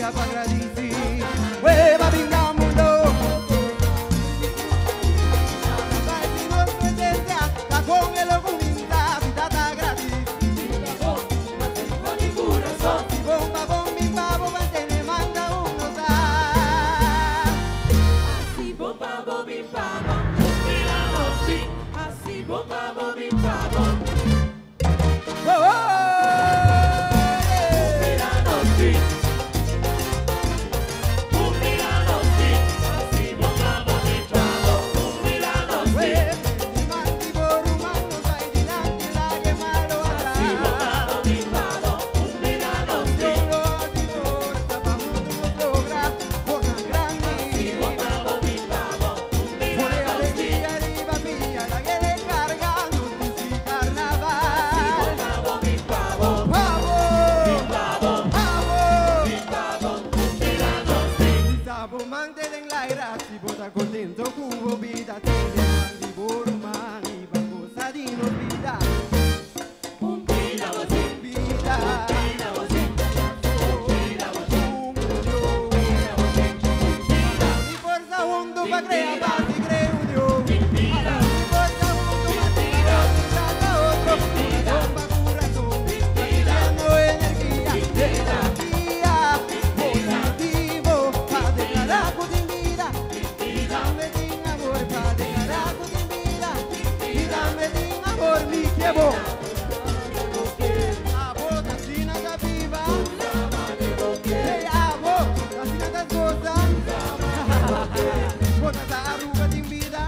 pa' agradecer. Hueva, venga, mundo. Si no es presencia, la con el comunidad, vida está gratis. Si bomba con mi pavo, me manda uno dar. Así bomba, bobi, pavo, mirando así. Así bomba, bobi, pavo. Oh, oh, Mirando así. Mirando así. Así bomba, bobi, pavo. Mirando así. mi mandi por humano, sai di nanti la che malo Así bomba, atrás. bobi, pavo. Mirando así. Yo lo adoro, estaba mundo logra, con la grande. Bomba, bobi, pavo. Fue Mirando así. alegría arriba mía, la que le cargando tu carnaval. Bomba, bobi, pavo. Pavo, Pavo, pavo, pavo. Mirando así. Sabo mante den la gracia, bota contento cubo vida tiene mandi por mani, va cosa di no vida, Mirando así. vida. Mirando así. Mi forza hondo pa' crear paz y creo Dios. Mi forza hondo pa' tirar otro. Bomba corazón, tirando energía, positivo, pa' declarar sin vida. Y dame din amor, pa' declarar sin vida. Y dame din amor, mi quiero. Abo, casina da viva. Hey, abo, casina da cosa. Bota esa arruga sin vida.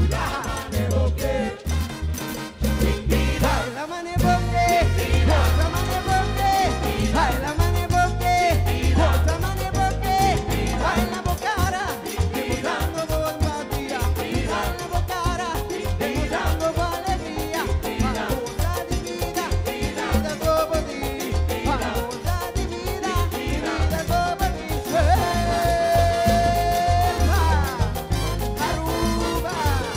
Ay, la mane boque, bota mane boque. Ay, la mane boque, bota mane boque. Ay, la bocara, demostrando por Matías. Ay, la bocara, demostrando por alegría. Para gozar de vida, vida como ti. Para gozar de vida, vida como ti. Aruba.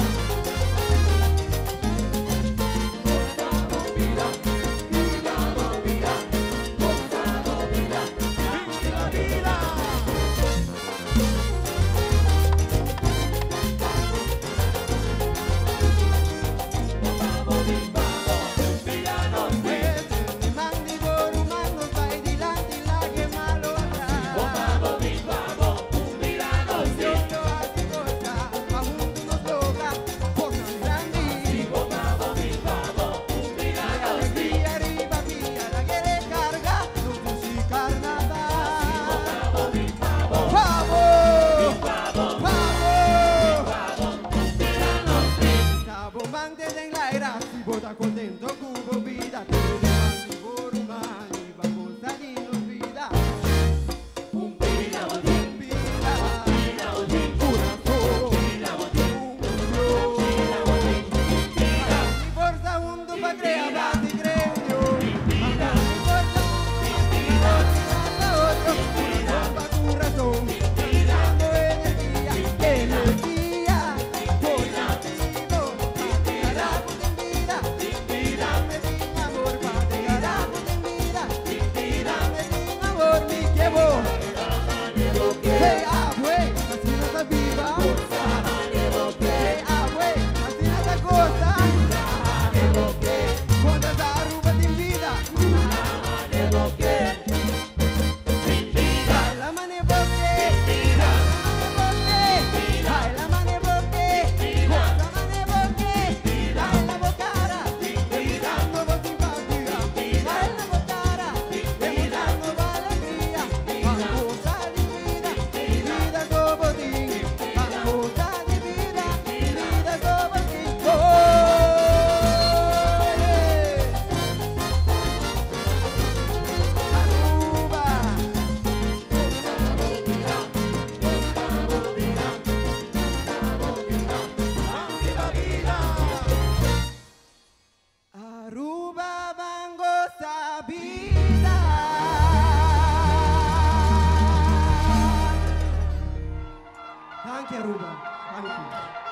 Mi mandi por humano, vai di lanti la che malo atrás. Yo lo hago cosa, a mundo nos logra, por tan grande. Alegría arriba mía, la que le carga, luz y carnaval. Pavo, Sabo mante den la era, si bota contento cubo vida, te mandi por humano, y vamos a dirnos vida. Vida, corazón, mi forza hundo pa' crear paz y creo Dios. Mi forza hundo pa' otro, bomba corazón, tirando energía, positivo, pa' declarar sin vida. Y dame sin amor, pa' declarar sin vida. Y dame sin amor, mi quiero. Hey, abue, así no está viva. Hey, abue, así no está cosa. Cuando esa arruga sin vida. Ay, la mane boque, ay, la mane boque, la mane boque, ay, la bocara, demostrando por simpatía. Ay, la bocara, demostrando por alegría. Para gozar de vida, vida como ti. Para gozar de vida, vida como ti. Oh, Aruba, Bango, Sabina. Thank you, Aruba. Thank you.